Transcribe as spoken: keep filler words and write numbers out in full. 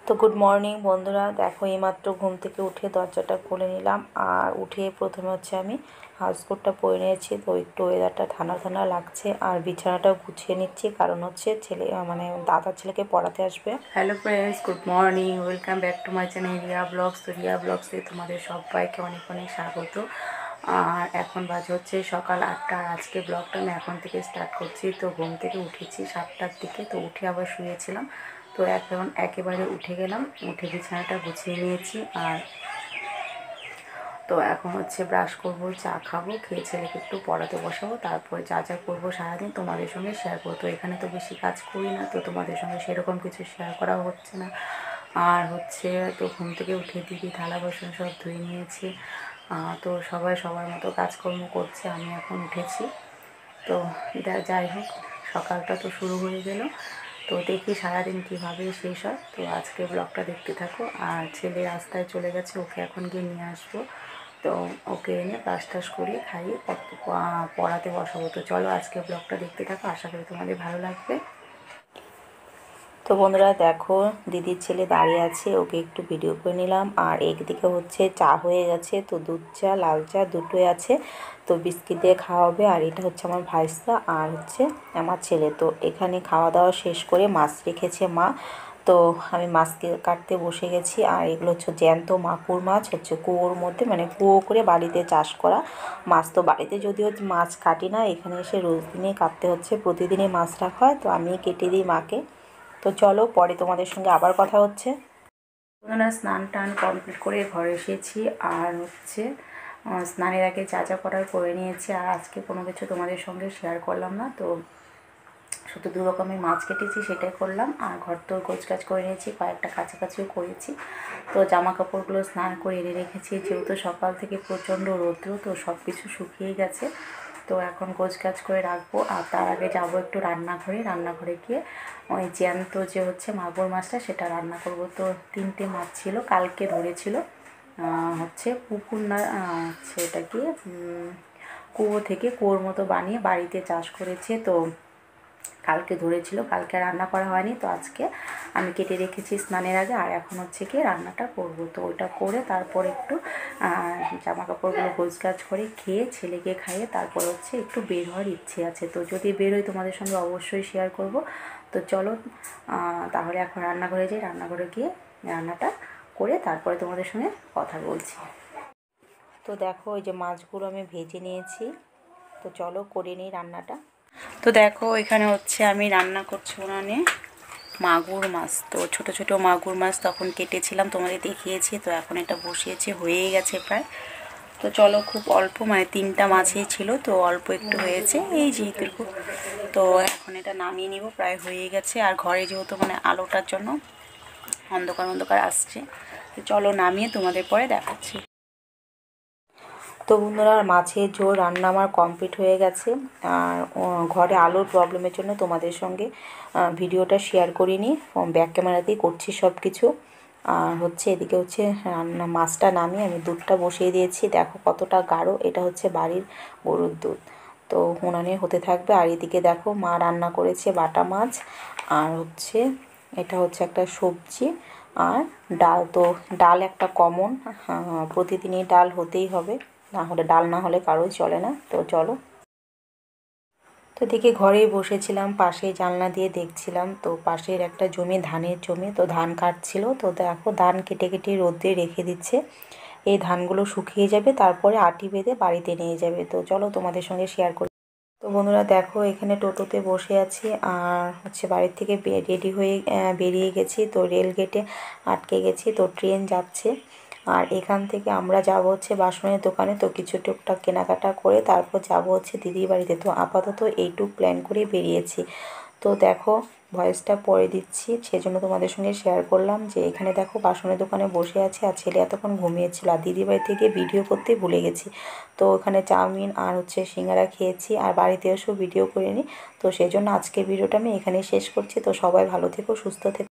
তো good morning বন্ধুরা, দেখো এইমাত্র ঘুম থেকে উঠে দরজাটা খুলে নিলাম। আর উঠে প্রথমে হচ্ছে আমি হাউসকোটটা পরে নিয়েছি। তো একটু ওয়েদারটা ঠান্ডা ঠান্ডা লাগছে আর বিছানাটাও গুছিয়ে নিচ্ছি, কারণ হচ্ছে ছেলে মানে দাদার ছেলেকে পড়াতে আসবে। Hello friends, good morning, welcome back to my channel Riya blogs. তো রিয়া ব্লগসে তোমাদের সবাইকে অনেক অনেক স্বাগত। আর এখন বাজে হচ্ছে সকাল আটটা। আর আজকে ব্লগটা আমি এখন থেকে স্টার্ট করছি। তো ঘুম থেকে উঠেছি সাতটার দিকে, তো উঠে আবার শুয়েছিলাম। তো এখন একেবারে উঠে গেলাম, উঠে বিছানাটা গুছিয়ে নিয়েছি। আর তো এখন হচ্ছে ব্রাশ করব, চা খাবো, খেয়ে ছেলেকে একটু পড়াতে বসাবো, তারপরে যা যা করবো সারাদিন তোমাদের সঙ্গে শেয়ার করবো। তো এখানে তো বেশি কাজ করি না, তো তোমাদের সঙ্গে সেরকম কিছু শেয়ার করা হচ্ছে না। আর হচ্ছে তো ঘুম থেকে উঠে দিদি থালা বাসন সব ধুয়ে নিয়েছি। তো সবাই সবার মতো কাজকর্ম করছে, আমি এখন উঠেছি। তো যাই হোক, সকালটা তো শুরু হয়ে গেল। তো দেখি সারাদিন কীভাবে শেষ হয়। তো আজকে ব্লগটা দেখতে থাকো। আর ছেলে রাস্তায় চলে গেছে, ওকে এখন গিয়ে নিয়ে আসবো। তো ওকে এনে ব্রাশ টাশ করিয়ে খাইয়ে পড়াতে বসাবো। তো চলো আজকে ব্লগটা দেখতে থাকো, আশা করি তোমাদের ভালো লাগবে। তো বন্ধুরা দেখো, দিদির ছেলে দাঁড়িয়ে আছে, ওকে একটু ভিডিও করে নিলাম। আর একদিকে হচ্ছে চা হয়ে গেছে, তো দুধ চা লাল চা দুটোই আছে। তো বিস্কিট দিয়ে খাওয়া হবে। আর এটা হচ্ছে আমার ভাইস্তা আর হচ্ছে আমার ছেলে। তো এখানে খাওয়া দাওয়া শেষ করে মাছ রেখেছে মা, তো আমি মাছকে কাটতে বসে গেছি। আর এগুলো হচ্ছে জ্যান্ত মাগুর মাছ, হচ্ছে কুয়োর মধ্যে মানে কুয়ো করে বাড়িতে চাষ করা মাছ। তো বাড়িতে যদিও মাছ কাটি না, এখানে এসে রোজ দিনে কাটতে হচ্ছে, প্রতিদিনই মাছ রাখা হয়, তো আমি কেটে দিই মাকে। তো চলো পরে তোমাদের সঙ্গে আবার কথা হচ্ছে। ওনারা স্নান টান কমপ্লিট করে ঘরে এসেছি। আর হচ্ছে স্নানের আগে যা যা করার করে নিয়েছি। আর আজকে কোনো কিছু তোমাদের সঙ্গে শেয়ার করলাম না, তো শুধু দু রকমের মাছ কেটেছি সেটাই করলাম। আর ঘর তো গোছগাছ করে নিয়েছি, কয়েকটা কাছাকাছিও করেছি। তো জামা কাপড়গুলো স্নান করে এনে রেখেছি, যেহেতু সকাল থেকে প্রচণ্ড রৌদ্র, তো সব কিছু শুকিয়ে গেছে। তো এখন গোছগাছ করে রাখবো। আর তার আগে যাবো একটু রান্নাঘরে, রান্নাঘরে গিয়ে ওই জ্যান্ত যে হচ্ছে মাগুর মাছটা সেটা রান্না করব। তো তিনটে মাছ ছিল, কালকে ধরেছিল হচ্ছে পুকুর না হচ্ছে এটা কি কুয়ো থেকে, কুয়োর মতো বানিয়ে বাড়িতে চাষ করেছে। তো কালকে ধরেছিল, কালকে রান্না করা হয়নি, তো আজকে আমি কেটে রেখেছি স্নানের আগে। আর এখন হচ্ছে কি রান্নাটা করব। তো ওইটা করে তারপর একটু জামা কাপড়গুলো গোছগাছ করে খেয়ে ছেলেকে খাইয়ে তারপর হচ্ছে একটু বের হওয়ার ইচ্ছে আছে। তো যদি বের হই তোমাদের সঙ্গে অবশ্যই শেয়ার করব। তো চলো তাহলে এখন রান্নাঘরে যাই, রান্নাঘরে গিয়ে রান্নাটা করে তারপরে তোমাদের সঙ্গে কথা বলছি। তো দেখো ওই যে মাছগুলো আমি ভেজে নিয়েছি, তো চলো করে নিই রান্নাটা। তো দেখো এখানে হচ্ছে আমি রান্না করছি উনানে মাগুর মাছ। তো ছোট ছোট মাগুর মাছ তখন কেটেছিলাম, তোমাদের দেখিয়েছি। তো এখন এটা বসিয়েছে, হয়েই গেছে প্রায়। তো চলো, খুব অল্প মানে তিনটা মাছই ছিল, তো অল্প একটু হয়েছে এই যেহেতু। তো এখন এটা নামিয়ে নিব, প্রায় হয়ে গেছে। আর ঘরে যেহেতু মানে আলোটার জন্য অন্ধকার অন্ধকার আসছে, তো চলো নামিয়ে তোমাদের পরে দেখাচ্ছি। তো বন্ধুরা মাছের ঝোল রান্না আমার কমপ্লিট হয়ে গেছে। আর ঘরে আলোর প্রবলেমের জন্য তোমাদের সঙ্গে ভিডিওটা শেয়ার করিনি, ব্যাক ক্যামেরাতেই করছি সব কিছু। আর হচ্ছে এদিকে হচ্ছে রান্না মাছটা নামিয়ে আমি দুধটা বসিয়ে দিয়েছি। দেখো কতটা গাঢ়, এটা হচ্ছে বাড়ির গরুর দুধ। তো উনানে হতে থাকবে। আর এদিকে দেখো মা রান্না করেছে বাটা মাছ, আর হচ্ছে এটা হচ্ছে একটা সবজি আর ডাল। তো ডাল একটা কমন, প্রতিদিনই ডাল হতেই হবে, না হলে ডাল না হলে কারোই চলে না। তো চলো, তো দেখি ঘরেই বসেছিলাম, পাশে জানলা দিয়ে দেখছিলাম। তো পাশের একটা জমি ধানের জমি, তো ধান কাটছিল। তো দেখো ধান কেটে কেটে রোদ্রে রেখে দিচ্ছে, এই ধানগুলো শুকিয়ে যাবে, তারপরে আটি বেঁধে বাড়িতে নিয়ে যাবে। তো চলো তোমাদের সঙ্গে শেয়ার করি। তো বন্ধুরা দেখো এখানে টোটোতে বসে আছি। আর হচ্ছে বাড়ির থেকে রেডি হয়ে বেরিয়ে গেছি। তো রেল গেটে আটকে গেছি, তো ট্রেন যাচ্ছে। আর এখান থেকে আমরা যাব হচ্ছে বাসনের দোকানে, তো কিছু টুকটাক কেনাকাটা করে তারপর যাব হচ্ছে দিদির বাড়িতে। তো আপাতত এইটুক প্ল্যান করে বেরিয়েছি। তো দেখো ভয়েসটা পরে দিচ্ছি, সেজন্য তোমাদের সঙ্গে শেয়ার করলাম যে এখানে দেখো বাসনের দোকানে বসে আছে আর ছেলে এতক্ষণ ঘুমিয়েছিল। আর দিদির বাড়ি থেকে ভিডিও করতে ভুলে গেছি। তো ওখানে চাউমিন আর হচ্ছে সিঙ্গারা খেয়েছি, আর বাড়িতে এসেও ভিডিও করে নিই। তো সেই জন্য আজকের ভিডিওটা আমি এখানেই শেষ করছি। তো সবাই ভালো থেকো, সুস্থ থেকো।